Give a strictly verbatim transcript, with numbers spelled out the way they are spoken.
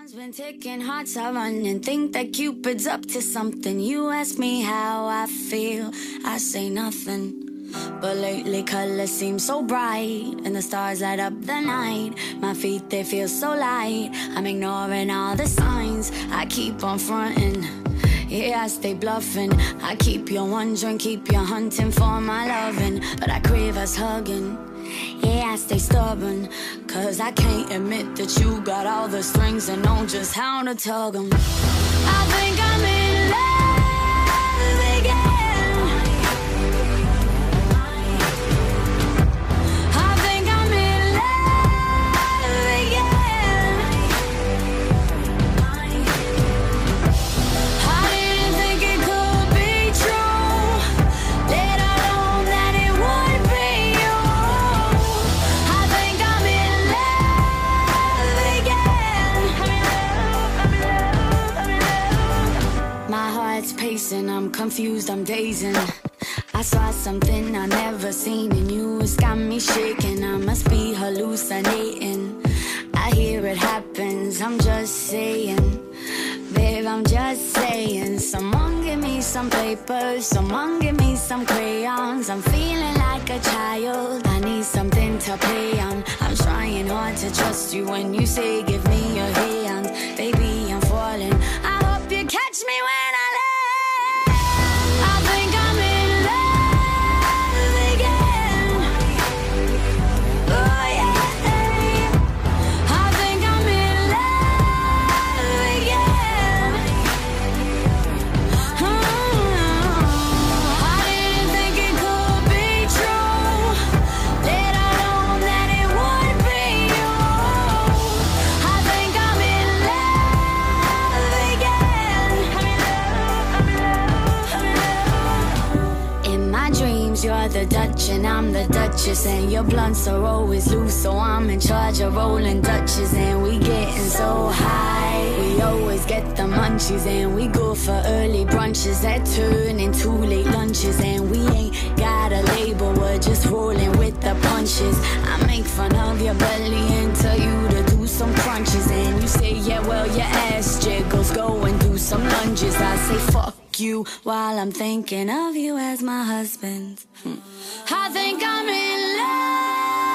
Time's been ticking, hearts are running. Think that Cupid's up to something. You ask me how I feel, I say nothing. But lately colors seem so bright, and the stars light up the night. My feet, they feel so light. I'm ignoring all the signs, I keep on fronting. Yeah, I stay bluffing. I keep you wondering, keep you hunting for my loving. But I crave us hugging. Yeah, I stay stubborn, cause I can't admit that you got all the strings and know just how to tug them. I think I'm in love again. I think I'm in love again. I didn't think it could be true, let alone that it would be you. I think I'm in love again. My heart's pacing, I'm confused, I'm dazing. I saw something I never seen in you, it's got me shaking. I must be hallucinating. I hear it happens, I'm just saying. Babe, I'm just saying. Someone give me some paper, someone give me some crayons. I'm feeling like a child, I need something to play on. I'm trying hard to trust you when you say give me your hand. Baby, I'm falling, I hope you catch me when I land. I think I'm in love again. Oh yeah, I think I'm in love again. I didn't think it could be true, let alone that it would be you. I think I'm in love again. In my dreams, you're the Dutch and I'm the Duchess, and your blunts are always loose, so I'm in charge of rolling Dutches. And we getting so high, we always get the munchies, and we go for early brunches that turn into late lunches. And we ain't got a label, we're just rolling with the punches. I make fun of your belly and tell you to do some crunches, and you say, yeah, well, your ass jiggles, go and do some lunges. I say, fuck you, while I'm thinking of you as my husband. Hmm. I think I'm in love.